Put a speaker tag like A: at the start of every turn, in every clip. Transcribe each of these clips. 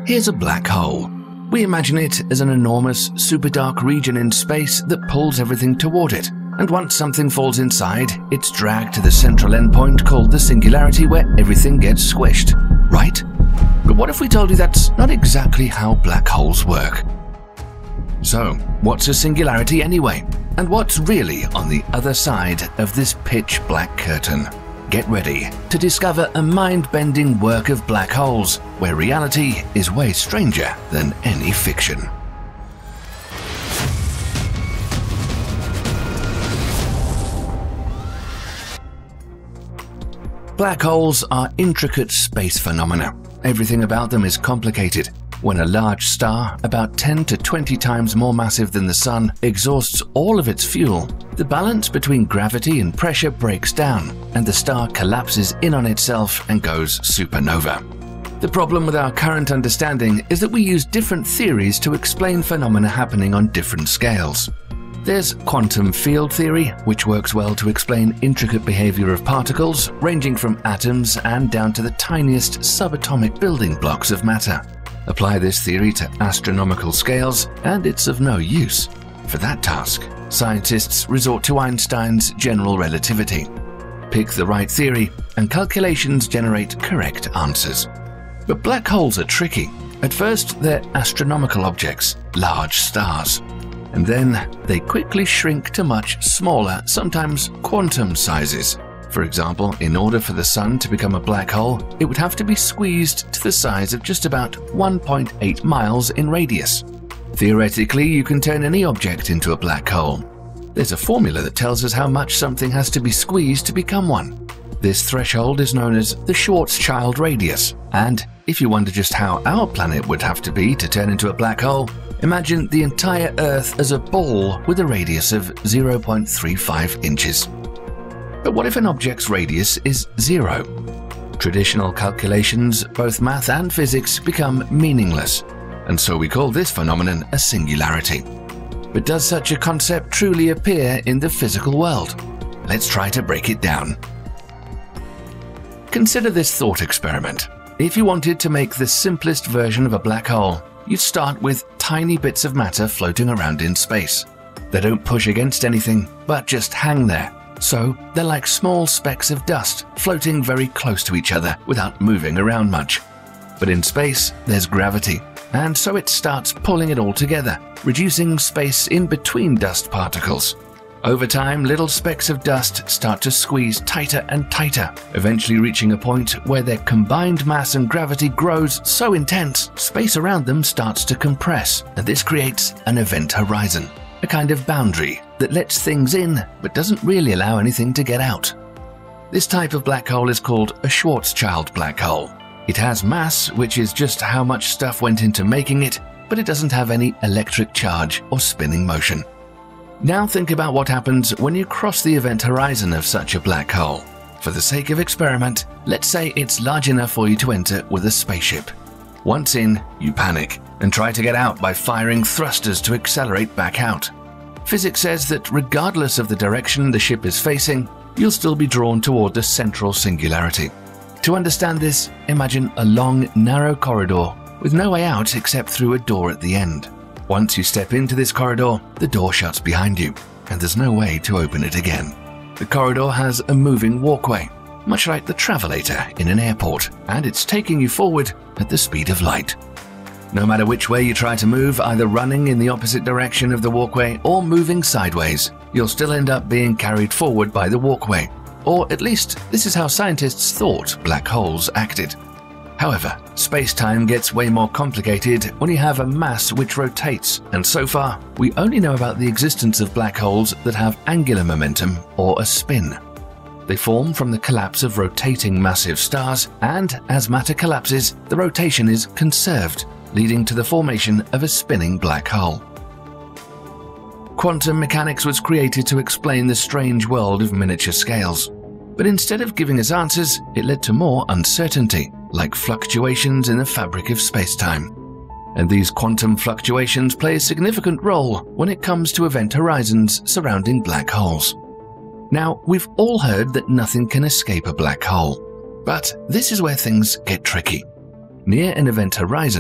A: Here's a black hole. We imagine it as an enormous, super dark region in space that pulls everything toward it. And once something falls inside, it's dragged to the central endpoint called the Singularity, where everything gets squished, right? But what if we told you that's not exactly how black holes work? So, what's a singularity anyway? And what's really on the other side of this pitch black curtain? Get ready to discover a mind-bending work of black holes, where reality is way stranger than any fiction. Black holes are intricate space phenomena. Everything about them is complicated. When a large star, about 10 to 20 times more massive than the Sun, exhausts all of its fuel, the balance between gravity and pressure breaks down, and the star collapses in on itself and goes supernova. The problem with our current understanding is that we use different theories to explain phenomena happening on different scales. There's quantum field theory, which works well to explain intricate behavior of particles, ranging from atoms and down to the tiniest subatomic building blocks of matter. Apply this theory to astronomical scales, and it's of no use. For that task, scientists resort to Einstein's general relativity. Pick the right theory, and calculations generate correct answers. But black holes are tricky. At first, they're astronomical objects, large stars. And then they quickly shrink to much smaller, sometimes quantum sizes. For example, in order for the Sun to become a black hole, it would have to be squeezed to the size of just about 1.8 miles in radius. Theoretically, you can turn any object into a black hole. There's a formula that tells us how much something has to be squeezed to become one. This threshold is known as the Schwarzschild radius, and if you wonder just how our planet would have to be to turn into a black hole, imagine the entire Earth as a ball with a radius of 0.35 inches. But what if an object's radius is 0? Traditional calculations, both math and physics, become meaningless, and so we call this phenomenon a singularity. But does such a concept truly appear in the physical world? Let's try to break it down. Consider this thought experiment. If you wanted to make the simplest version of a black hole, you'd start with tiny bits of matter floating around in space. They don't push against anything, but just hang there. So they're like small specks of dust floating very close to each other without moving around much. But in space, there's gravity, and so it starts pulling it all together, reducing space in between dust particles. Over time, little specks of dust start to squeeze tighter and tighter, eventually reaching a point where their combined mass and gravity grows so intense, space around them starts to compress, and this creates an event horizon, a kind of boundary that lets things in but doesn't really allow anything to get out. This type of black hole is called a Schwarzschild black hole. It has mass, which is just how much stuff went into making it, but it doesn't have any electric charge or spinning motion. Now think about what happens when you cross the event horizon of such a black hole. For the sake of experiment, let's say it's large enough for you to enter with a spaceship. Once in, you panic and try to get out by firing thrusters to accelerate back out. Physics says that regardless of the direction the ship is facing, you'll still be drawn toward the central singularity. To understand this, imagine a long, narrow corridor with no way out except through a door at the end. Once you step into this corridor, the door shuts behind you, and there's no way to open it again. The corridor has a moving walkway, much like the travelator in an airport, and it's taking you forward at the speed of light. No matter which way you try to move, either running in the opposite direction of the walkway or moving sideways, you'll still end up being carried forward by the walkway. Or at least, this is how scientists thought black holes acted. However, space-time gets way more complicated when you have a mass which rotates, and so far, we only know about the existence of black holes that have angular momentum or a spin. They form from the collapse of rotating massive stars, and as matter collapses, the rotation is conserved, leading to the formation of a spinning black hole. Quantum mechanics was created to explain the strange world of miniature scales. But instead of giving us answers, it led to more uncertainty, like fluctuations in the fabric of space-time. And these quantum fluctuations play a significant role when it comes to event horizons surrounding black holes. Now, we've all heard that nothing can escape a black hole. But this is where things get tricky. Near an event horizon,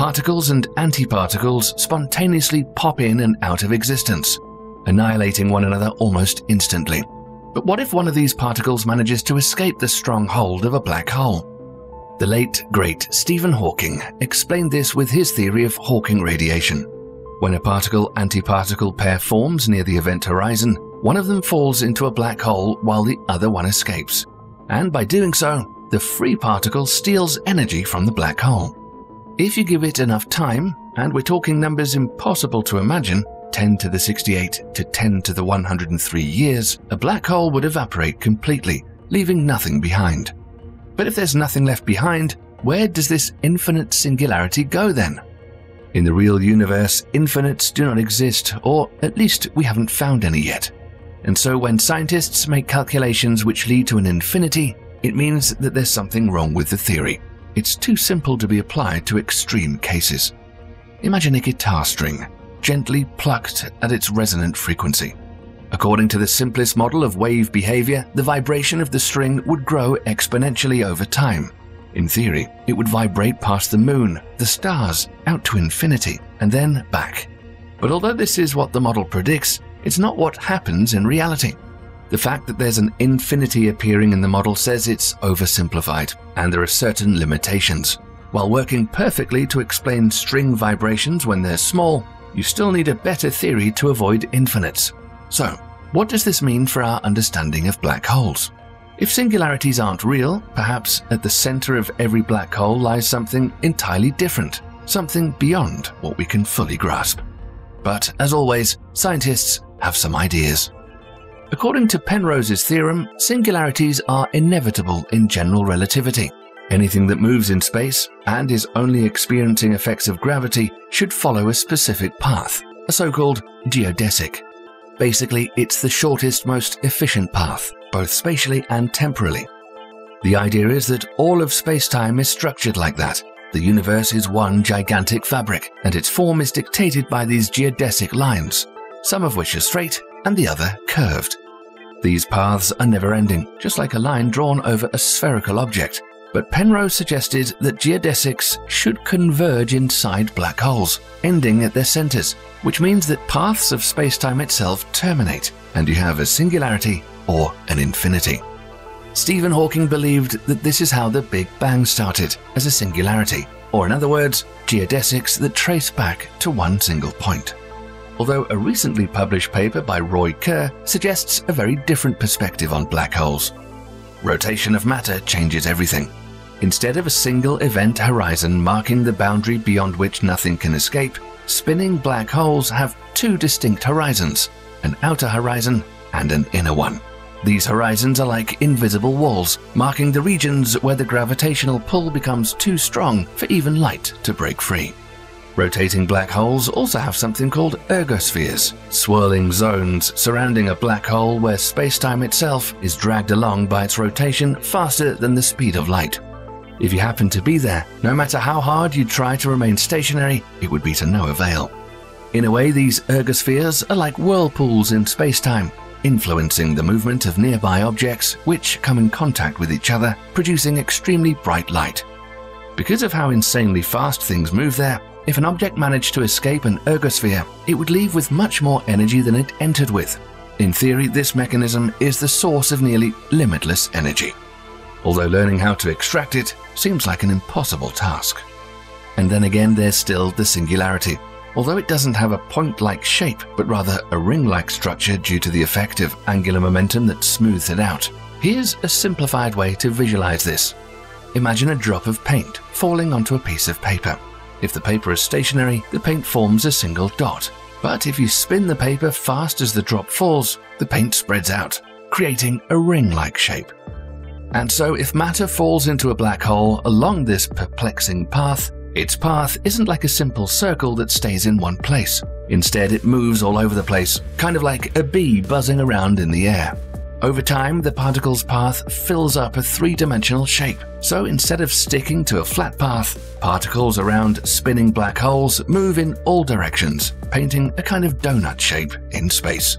A: Particles and antiparticles spontaneously pop in and out of existence, annihilating one another almost instantly. But what if one of these particles manages to escape the strong hold of a black hole? The late, great Stephen Hawking explained this with his theory of Hawking radiation. When a particle-antiparticle pair forms near the event horizon, one of them falls into a black hole while the other one escapes. And by doing so, the free particle steals energy from the black hole. If you give it enough time, and we're talking numbers impossible to imagine, 10 to the 68 to 10 to the 103 years, a black hole would evaporate completely, leaving nothing behind. But if there's nothing left behind, where does this infinite singularity go then? In the real universe, infinites do not exist, or at least we haven't found any yet. And so when scientists make calculations which lead to an infinity, it means that there's something wrong with the theory. It's too simple to be applied to extreme cases. Imagine a guitar string, gently plucked at its resonant frequency. According to the simplest model of wave behavior, the vibration of the string would grow exponentially over time. In theory, it would vibrate past the moon, the stars, out to infinity, and then back. But although this is what the model predicts, it's not what happens in reality. The fact that there's an infinity appearing in the model says it's oversimplified, and there are certain limitations. While working perfectly to explain string vibrations when they're small, you still need a better theory to avoid infinites. So, what does this mean for our understanding of black holes? If singularities aren't real, perhaps at the center of every black hole lies something entirely different, something beyond what we can fully grasp. But, as always, scientists have some ideas. According to Penrose's theorem, singularities are inevitable in general relativity. Anything that moves in space and is only experiencing effects of gravity should follow a specific path, a so-called geodesic. Basically, it's the shortest, most efficient path, both spatially and temporally. The idea is that all of space-time is structured like that. The universe is one gigantic fabric, and its form is dictated by these geodesic lines, some of which are straight and the other curved. These paths are never-ending, just like a line drawn over a spherical object. But Penrose suggested that geodesics should converge inside black holes, ending at their centers, which means that paths of space-time itself terminate, and you have a singularity or an infinity. Stephen Hawking believed that this is how the Big Bang started, as a singularity, or in other words, geodesics that trace back to one single point. Although a recently published paper by Roy Kerr suggests a very different perspective on black holes. Rotation of matter changes everything. Instead of a single event horizon marking the boundary beyond which nothing can escape, spinning black holes have two distinct horizons, an outer horizon and an inner one. These horizons are like invisible walls, marking the regions where the gravitational pull becomes too strong for even light to break free. Rotating black holes also have something called ergospheres, swirling zones surrounding a black hole where space-time itself is dragged along by its rotation faster than the speed of light. If you happen to be there, no matter how hard you try to remain stationary, it would be to no avail. In a way, these ergospheres are like whirlpools in space-time, influencing the movement of nearby objects which come in contact with each other, producing extremely bright light. Because of how insanely fast things move there, if an object managed to escape an ergosphere, it would leave with much more energy than it entered with. In theory, this mechanism is the source of nearly limitless energy. Although learning how to extract it seems like an impossible task. And then again, there's still the singularity. Although it doesn't have a point-like shape, but rather a ring-like structure due to the effect of angular momentum that smooths it out. Here's a simplified way to visualize this. Imagine a drop of paint falling onto a piece of paper. If the paper is stationary, the paint forms a single dot. But if you spin the paper fast as the drop falls, the paint spreads out, creating a ring-like shape. And so if matter falls into a black hole along this perplexing path, its path isn't like a simple circle that stays in one place. Instead, it moves all over the place, kind of like a bee buzzing around in the air. Over time, the particle's path fills up a three-dimensional shape. So instead of sticking to a flat path, particles around spinning black holes move in all directions, painting a kind of donut shape in space.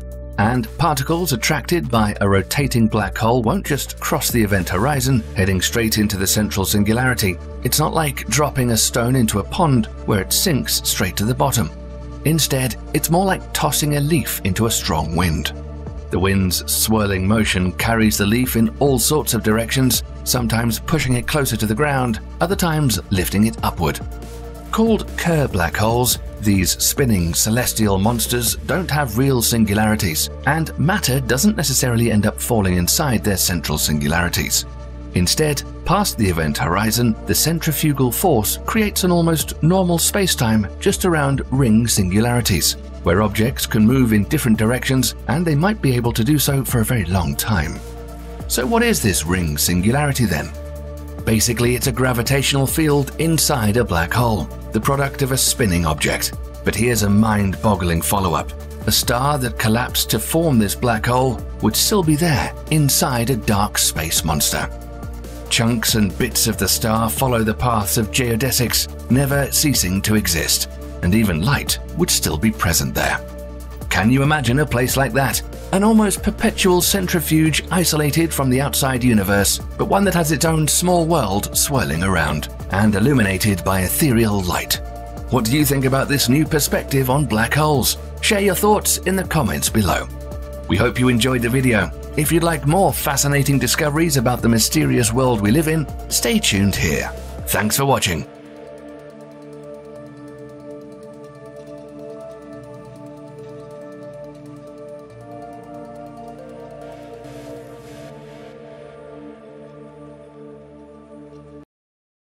A: And particles attracted by a rotating black hole won't just cross the event horizon, heading straight into the central singularity. It's not like dropping a stone into a pond where it sinks straight to the bottom. Instead, it's more like tossing a leaf into a strong wind. The wind's swirling motion carries the leaf in all sorts of directions, sometimes pushing it closer to the ground, other times lifting it upward. Called Kerr black holes, these spinning celestial monsters don't have real singularities, and matter doesn't necessarily end up falling inside their central singularities. Instead, past the event horizon, the centrifugal force creates an almost normal spacetime just around ring singularities, where objects can move in different directions and they might be able to do so for a very long time. So what is this ring singularity then? Basically, it's a gravitational field inside a black hole, the product of a spinning object. But here's a mind-boggling follow-up. A star that collapsed to form this black hole would still be there, inside a dark space monster. Chunks and bits of the star follow the paths of geodesics, never ceasing to exist, and even light would still be present there. Can you imagine a place like that? An almost perpetual centrifuge isolated from the outside universe, but one that has its own small world swirling around, and illuminated by ethereal light. What do you think about this new perspective on black holes? Share your thoughts in the comments below. We hope you enjoyed the video. If you'd like more fascinating discoveries about the mysterious world we live in, stay tuned here. Thanks for watching.